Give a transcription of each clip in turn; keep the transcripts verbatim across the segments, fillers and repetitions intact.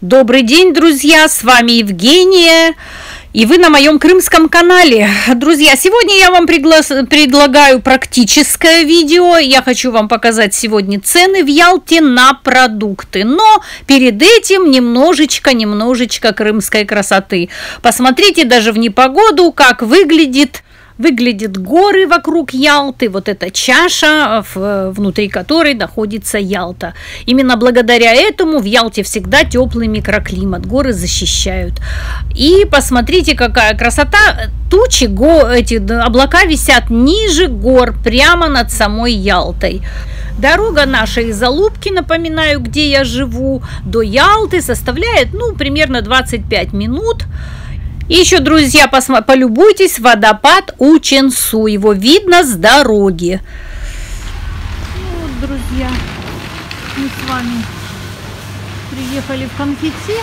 Добрый день, друзья, с вами Евгения, и вы на моем крымском канале. Друзья, сегодня я вам пригла... предлагаю практическое видео. Я хочу вам показать сегодня цены в Ялте на продукты, но перед этим немножечко, немножечко крымской красоты. Посмотрите даже в непогоду, как выглядит... Выглядят горы вокруг Ялты, вот эта чаша, внутри которой находится Ялта. Именно благодаря этому в Ялте всегда теплый микроклимат, горы защищают. И посмотрите, какая красота, тучи, го, эти облака висят ниже гор, прямо над самой Ялтой. Дорога наша из Алупки, напоминаю, где я живу, до Ялты составляет, ну, примерно двадцать пять минут. И еще, друзья, полюбуйтесь, водопад Ученсу. Его видно с дороги. Ну вот, друзья, мы с вами приехали в Конфетти.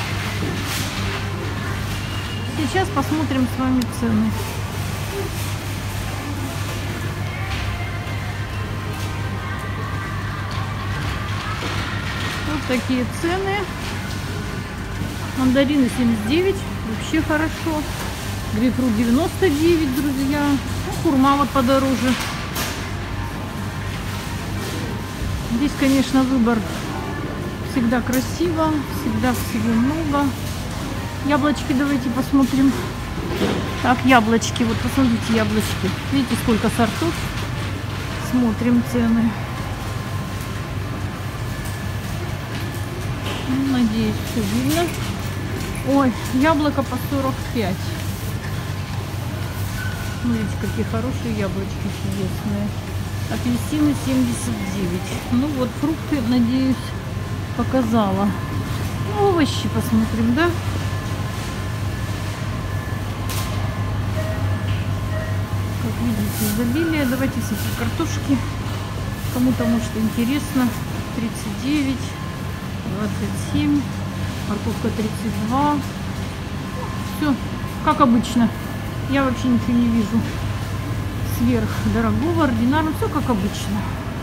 Сейчас посмотрим с вами цены. Вот такие цены. Мандарины семьдесят девять. Вообще хорошо. Грейпфрут девяносто девять, друзья. Ну, хурма вот подороже. Здесь, конечно, выбор всегда красиво, всегда всего много. Яблочки давайте посмотрим. Так, яблочки. Вот посмотрите, яблочки. Видите, сколько сортов. Смотрим цены. Надеюсь, все видно. Ой, яблоко по сорок пять. Смотрите, какие хорошие яблочки чудесные. Апельсины семьдесят девять. Ну вот, фрукты, надеюсь, показала. Ну, овощи посмотрим, да? Как видите, изобилие. Давайте всякие картошки. Кому-то, может, интересно. тридцать девять, двадцать семь. Морковка тридцать два. Все, как обычно. Я вообще ничего не вижу сверх дорогого, ординарного. Все как обычно.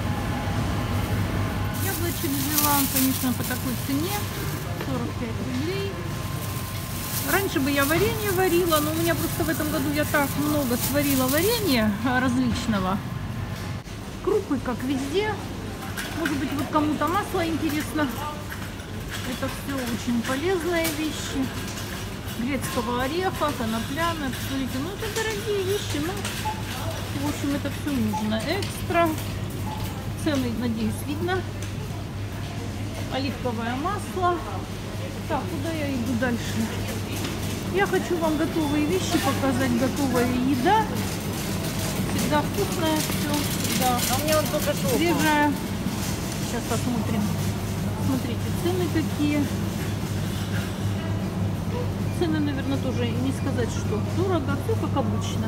Яблочек взяла, конечно, по такой цене. сорок пять рублей. Раньше бы я варенье варила, но у меня просто в этом году я так много сварила варенья различного. Крупы, как везде. Может быть, вот кому-то масло интересно. Это все очень полезные вещи. Грецкого ореха, конопляная. Посмотрите, ну это дорогие вещи. Ну, в общем, это все нужно. Экстра. Цены, надеюсь, видно. Оливковое масло. Так, куда я иду дальше? Я хочу вам готовые вещи показать. Готовая еда. Всегда вкусная все. Да. А у меня вот только что свежая. Сейчас посмотрим. Смотрите, цены какие. Цены, наверное, тоже не сказать, что дорого. Все как обычно.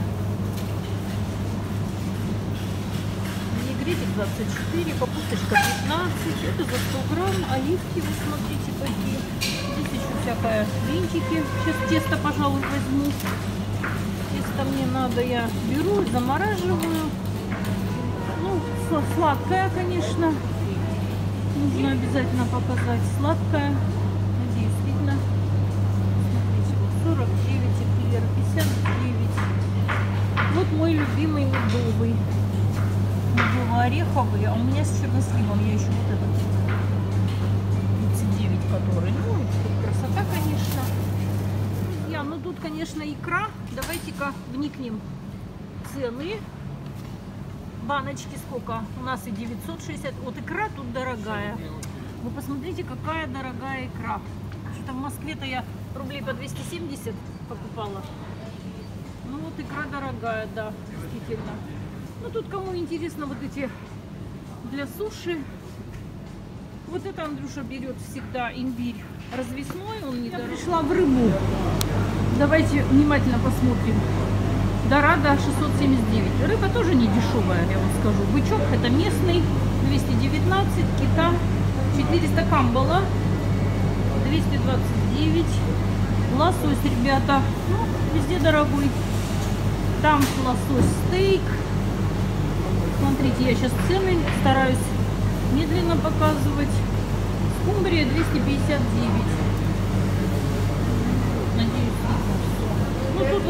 Винегретик двадцать четыре, капусточка пятнадцать. Это за сто грамм. Оливки, вы смотрите, какие. Здесь еще всякое винтики. Сейчас тесто, пожалуй, возьму. Тесто мне надо, я беру, замораживаю. Ну, сладкое, конечно. Нужно обязательно показать. Сладкое. Надеюсь, видно. Смотрите, вот сорок девять, эклер, пятьдесят девять. Вот мой любимый медовый. Медово-ореховый. А у меня с черносливом. Я еще вот этот тридцать девять, который. Ну, тут красота, конечно. Друзья, ну тут, конечно, икра. Давайте-ка вникнем в цены. Баночки сколько? У нас и девятьсот шестьдесят. Вот икра тут дорогая. Вы посмотрите, какая дорогая икра. Что-то в Москве-то я рублей по двести семьдесят покупала. Ну вот икра дорогая, да, действительно. Ну тут кому интересно вот эти для суши. Вот это Андрюша берет всегда имбирь развесной. Он не дорогой. Я пришла в рыбу. Давайте внимательно посмотрим. Дорадо шестьсот семьдесят девять. Рыба тоже не дешевая, я вам скажу. Бычок это местный, двести девятнадцать, кита четыреста, камбала двести двадцать девять. Лосось, ребята, ну, везде дорогой. Там лосось стейк. Смотрите, я сейчас цены стараюсь медленно показывать. Скумбрия двести пятьдесят девять.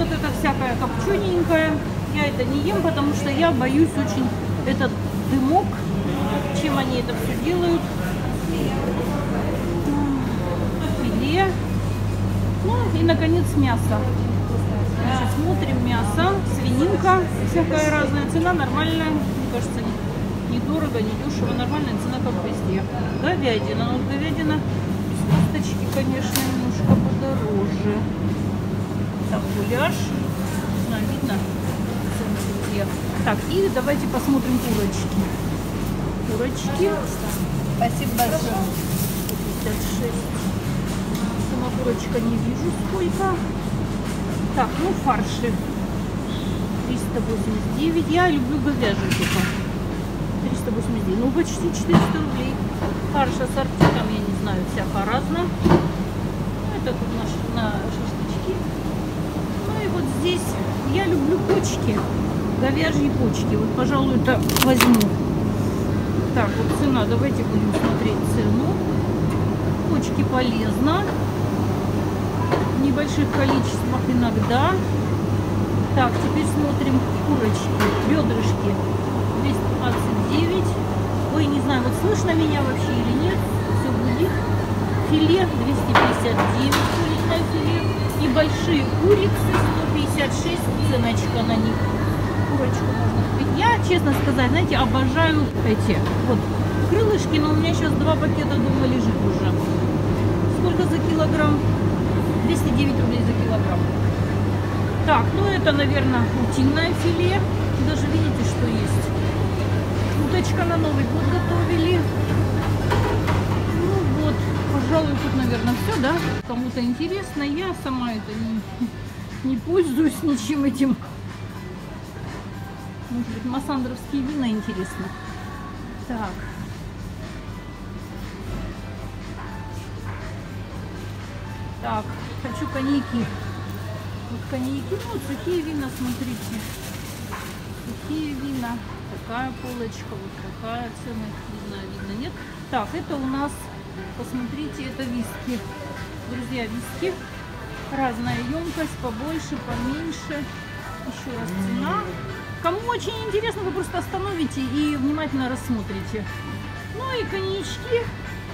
вот это всякое копчененькое. Я это не ем, потому что я боюсь очень этот дымок, чем они это все делают. Филе. Ну и, наконец, мясо. Значит, смотрим мясо, свининка, всякая разная. Цена нормальная, мне кажется, недорого, не дешево, нормальная цена, как везде. Говядина, ну говядина с косточки, конечно, немножко подороже. Так, гуляш, не знаю, видно? Так, и давайте посмотрим курочки. Курочки. Спасибо большое. пятьдесят шесть. Сама курочка не вижу сколько. Так, ну фарши. триста восемьдесят девять. Я люблю говяжий только. триста восемьдесят девять. Ну почти четыреста рублей. Фарш ассорти, там я не знаю, всяко разно. Это тут наш, на шашлычки. Ну и вот здесь я люблю почки. Говяжьи почки. Вот, пожалуй, это возьму. Так, вот цена. Давайте будем смотреть цену. Почки полезно. В небольших количествах иногда. Так, теперь смотрим курочки. Бедрышки. двести двадцать девять. Ой, не знаю, вот слышно меня вообще или нет. Все будет. Филе двести пятьдесят девять. Куриное филе. И большие курицы сто пятьдесят шесть. Ценочка на них. Курочку можно купить. Я, честно сказать, знаете, обожаю эти вот крылышки, но у меня сейчас два пакета дома лежит уже. Сколько за килограмм? двести девять рублей за килограмм. Так, ну это, наверное, утиное филе. Даже видите, что есть. Уточка на Новый год готовили. Ну вот, пожалуй, тут, наверное, все, да? Кому-то интересно. Я сама это не, не пользуюсь ничем этим. Может быть, массандровские вина интересно. Так. Так, хочу коньяки. Вот коньяки, ну, сухие вина, смотрите. Сухие вина. Такая полочка, вот такая цена. Не знаю, видно, нет. Так, это у нас, посмотрите, это виски. Друзья, виски. Разная емкость, побольше, поменьше. Еще раз цена. Кому очень интересно, вы просто остановите и внимательно рассмотрите. Ну и коньячки.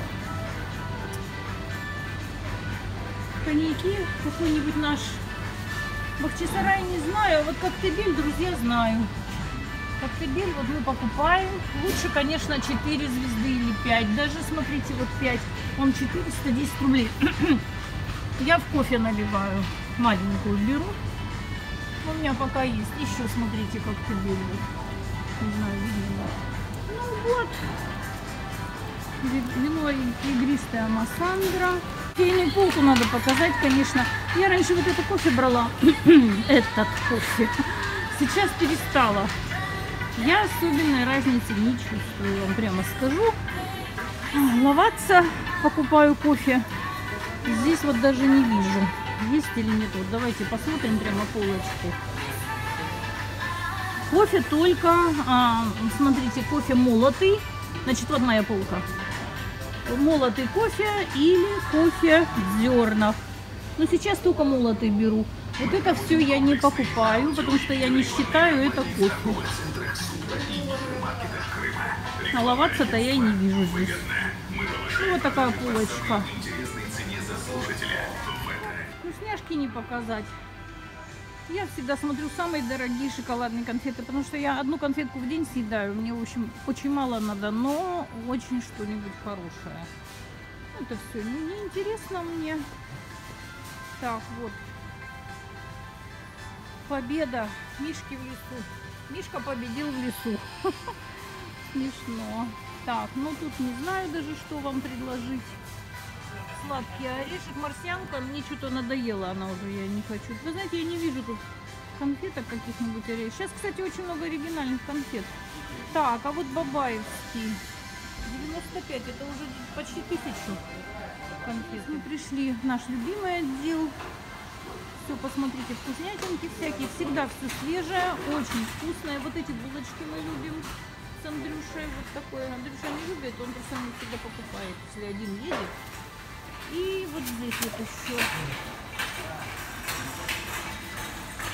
Коньяки, какой-нибудь наш Бахчисарай не знаю, а вот Коктебель, друзья, знаю. Коктебель вот мы покупаем. Лучше, конечно, четыре звезды или пять. Даже, смотрите, вот пять. Он четыреста десять рублей. Я в кофе наливаю. Маленькую беру. У меня пока есть. Еще, смотрите, Коктебель. Не знаю, видно. Ну вот. Вино игристое Массандра. Кофейную полку надо показать, конечно. Я раньше вот это кофе брала. Этот кофе. Сейчас перестала. Я особенной разницы не чувствую, вам прямо скажу. Ловаться покупаю кофе. Здесь вот даже не вижу, есть или нет. Вот давайте посмотрим прямо полочку. Кофе только, а, смотрите, кофе молотый. Значит, вот моя полка. Молотый кофе или кофе в зернах. Но сейчас только молотый беру. Вот это все я не покупаю, потому что я не считаю это кофе. А ловаться-то я и не вижу здесь. Ну, вот такая полочка. Вкусняшки не показать. Я всегда смотрю самые дорогие шоколадные конфеты, потому что я одну конфетку в день съедаю. Мне, в общем, очень мало надо, но очень что-нибудь хорошее. Это все не интересно мне. Так, вот. Победа. Мишки в лесу. Мишка победил в лесу. Смешно. Так, ну тут не знаю даже, что вам предложить. Сладкий орешек, марсианка, мне что-то надоело она уже, я не хочу. Вы знаете, я не вижу тут конфеток каких-нибудь орешек. Сейчас, кстати, очень много оригинальных конфет. Так, а вот бабаевский. девяносто пять, это уже почти тысячу конфет. Мы пришли в наш любимый отдел. Все, посмотрите, вкуснятинки всякие. Всегда все свежее, очень вкусное. Вот эти булочки мы любим с Андрюшей. Вот такое. Андрюша не любит, он просто не всегда покупает, если один едет. И вот здесь вот еще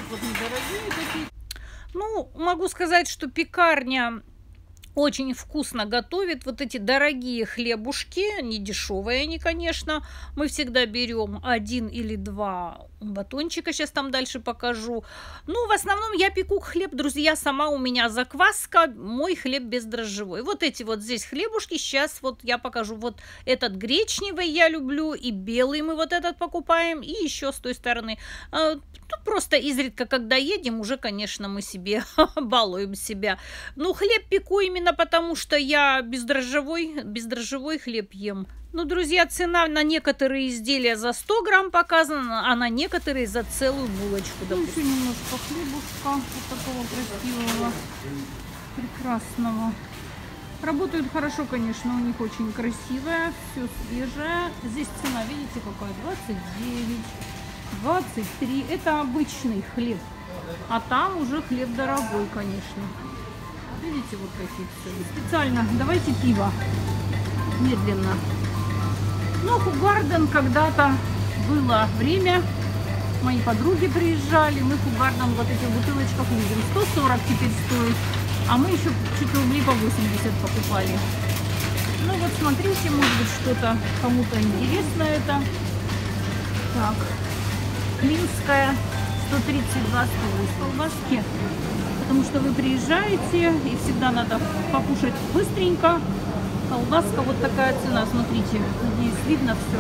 вот недорогие такие. Ну, могу сказать, что пекарня очень вкусно готовит вот эти дорогие хлебушки, не дешевые они, конечно. Мы всегда берем один или два батончика, сейчас там дальше покажу. Ну, в основном я пеку хлеб, друзья, сама у меня закваска, мой хлеб бездрожжевой. Вот эти вот здесь хлебушки, сейчас вот я покажу. Вот этот гречневый я люблю, и белый мы вот этот покупаем, и еще с той стороны. Тут просто изредка, когда едем, уже, конечно, мы себе балуем себя. Ну, хлеб пеку именно потому, что я бездрожжевой, бездрожжевой хлеб ем. Ну, друзья, цена на некоторые изделия за сто грамм показана, а на некоторые за целую булочку. Ну, еще немножко хлебушка вот такого красивого, прекрасного. Работают хорошо, конечно, у них очень красивая, все свежее. Здесь цена, видите, какая? двадцать девять, двадцать три. Это обычный хлеб, а там уже хлеб дорогой, конечно. Видите, вот какие цены. Специально давайте пиво. Медленно. Ну, Хугарден когда-то было время, мои подруги приезжали, мы Хугарден вот этих бутылочках любим. сто сорок теперь стоит, а мы еще чуть рублей по восемьдесят покупали. Ну вот смотрите, может быть что-то кому-то интересно это. Так, Клинская, сто тридцать два стоит колбаски. Потому что вы приезжаете и всегда надо покушать быстренько. Колбаска, вот такая цена, смотрите, надеюсь, видно все.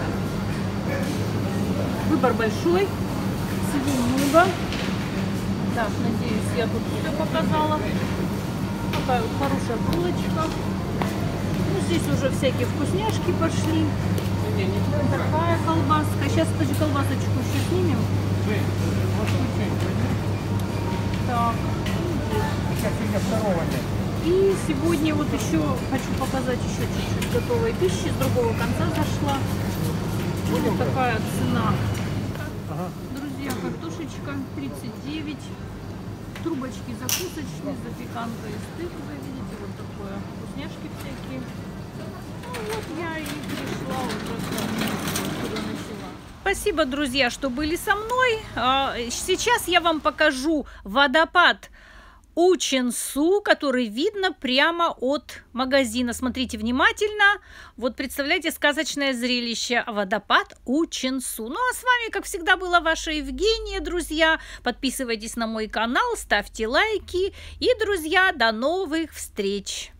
Выбор большой, всего много. Так, надеюсь, я тут все показала. Такая вот хорошая булочка. Ну, здесь уже всякие вкусняшки пошли. Такая колбаска. Сейчас тоже колбасочку еще снимем. Так. И сегодня вот еще хочу показать еще чуть-чуть готовой пищи. С другого конца зашла. Вот такая цена. Ага. Друзья, картошечка тридцать девять. Трубочки закусочные, запеканка из тыквы. Видите, вот такое. Вкусняшки всякие. Ну вот я и пришла уже куда начала. Спасибо, друзья, что были со мной. Сейчас я вам покажу водопад Ученсу, который видно прямо от магазина. Смотрите внимательно. Вот представляете, сказочное зрелище. Водопад Ученсу. Ну а с вами, как всегда, была ваша Евгения, друзья. Подписывайтесь на мой канал, ставьте лайки. И, друзья, до новых встреч!